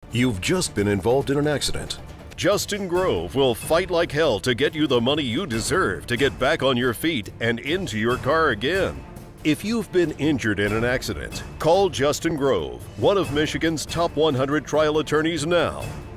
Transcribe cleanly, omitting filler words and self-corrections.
You've just been involved in an accident. Justin Grove will fight like hell to get you the money you deserve to get back on your feet and into your car again. If you've been injured in an accident, call Justin Grove, one of Michigan's top 100 trial attorneys now.